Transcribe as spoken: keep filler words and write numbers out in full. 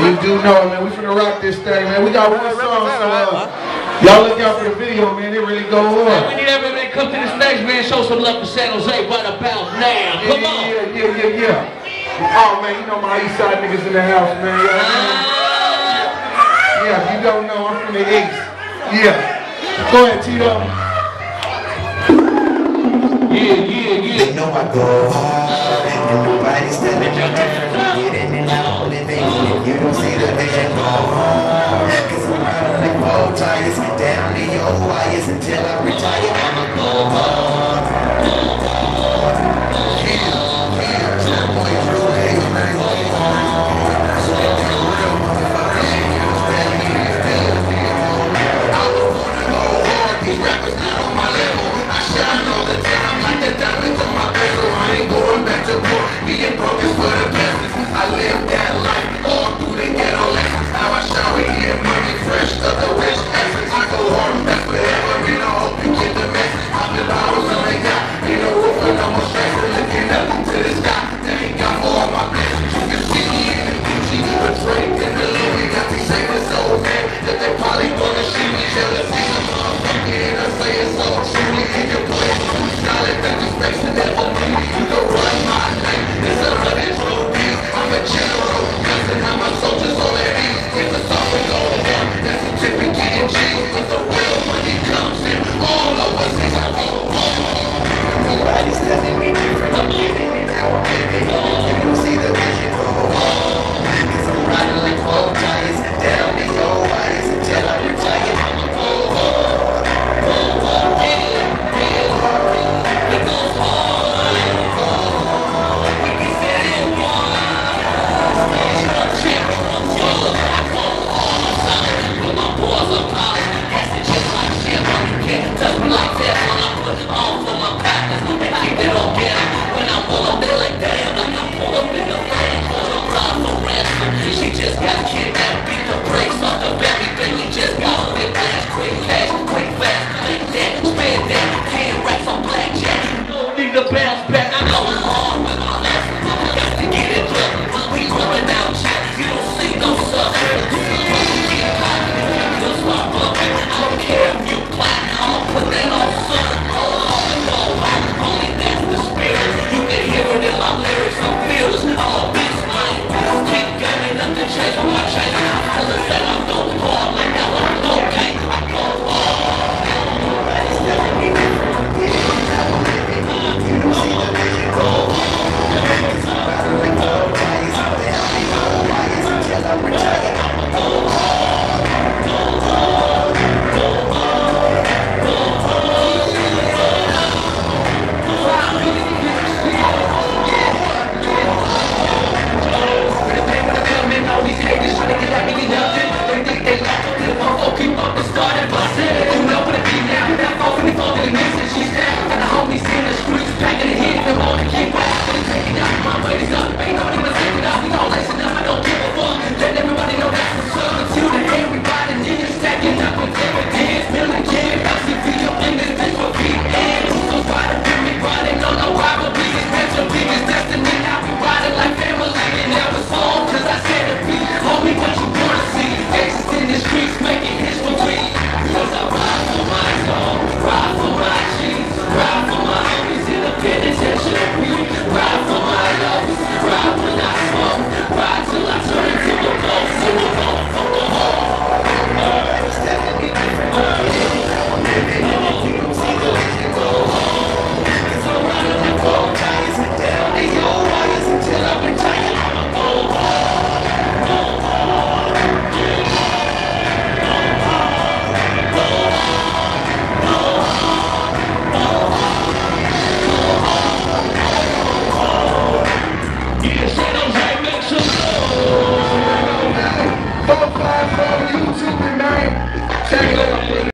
You do know, man. We finna rock this thing, man. We got one song, so uh, y'all look out for the video, man. It really go hard. Man, we need everybody to come to the stage, man. Show some love to San Jose right about now. Come yeah, on. Yeah, yeah, yeah, yeah. Oh, man, you know my East Side niggas in the house, man. You know what I mean? Yeah, if you don't know, I'm from the East. Yeah. Go ahead, Tito. Yeah, yeah, yeah. They know I go hard, and nobody's telling me getting it out, living. If you don't see the vision, go hard. Cause I'm riding like bow ties, down to your wires until I retire. I'ma go hard. Yeah, yeah, that boy is real big, man. These rappers not on my level. I shine all the time like the diamonds on my bezel. I ain't going back to war. Being broke is for the best. I live that life all through the ghetto lessons. Now I shower here, money fresh of the rich essence. I go hard, that's forever, and I hope you get the message. Pop the bottles on the yacht, ain't no roof and no more stress. Looking up to the sky, they ain't got more on my blessings. You can see me in the Gucci, the drink and the Louis. Got these savings so bad that they probably wanna shoot me. Jealousy, and I say it's so truly in your place. Solid that you face and never leave. You can run my name. It's a hundred rupees. I'm a general. Guessing how my soldiers all at ease. It's a song with no one. That's a certificate in G. But the real money comes in all overseas. I go home. Nobody's telling me different. I'm living it how I'm living. You don't see the vision. Go home. Cause I'm riding like bow ties. Down the old wires until I retire. I'ma go home. She just got kidnapped, beat the brakes off the belly, baby. Just got a bit fast, quick cash, quick fast, like that, spin that, ten racks on blackjack. Don't need to bounce back, I know it's hard with my left. Got to get it up, we going out, chat. You don't see no sucker. Just start bumping, I don't care if you plot, I'ma put that on son. Only that's the spirit. You can hear it in my lyrics, I'm fearless, I'm a beast, man. Keep gunning up the chase on my chain. I feel that I'm no hard like that I'm okay. I go hard. Nobody's telling me different. Yeah, I'm living. You don't see the vision. Go hard. Cause I'm riding like bow ties. Down the old wires until I retire. I'ma go hard. Go hard. Go hard. Go hard. All these haters trying to get at me, nothing. They think they laugh on the phone, keep up and started busting. You know what it be now, that phone when they fall to the mix and she's down. And the homies in the streets, packing the hit, they want to keep rapping. Taking out my ways up, ain't nobody gonna take it out. We gon' listen up, I don't give a fuck. Let everybody know that's what's up. Until the everybody niggas stacking up with dividends. Million kids, L C V up in this bitch for P Ns. So fighting with me, riding on no rivalry. It's meant to be, it's destiny. Now we riding like family, and now it's home, cause I said it. Homie, what you wanna see? Gangsters in the streets making history. Cause I ride for my soul, ride for my G's, ride for my homies in the penitentiary, ride for my lovers, ride when I smoke, ride till I turn into a ghost, so we're going from the hole. Nobody's telling me different. Now I'm living, you don't see the vision, go home. Cause I'm riding like bow ties, down the old wires until I retire. I'ma go home. Yeah,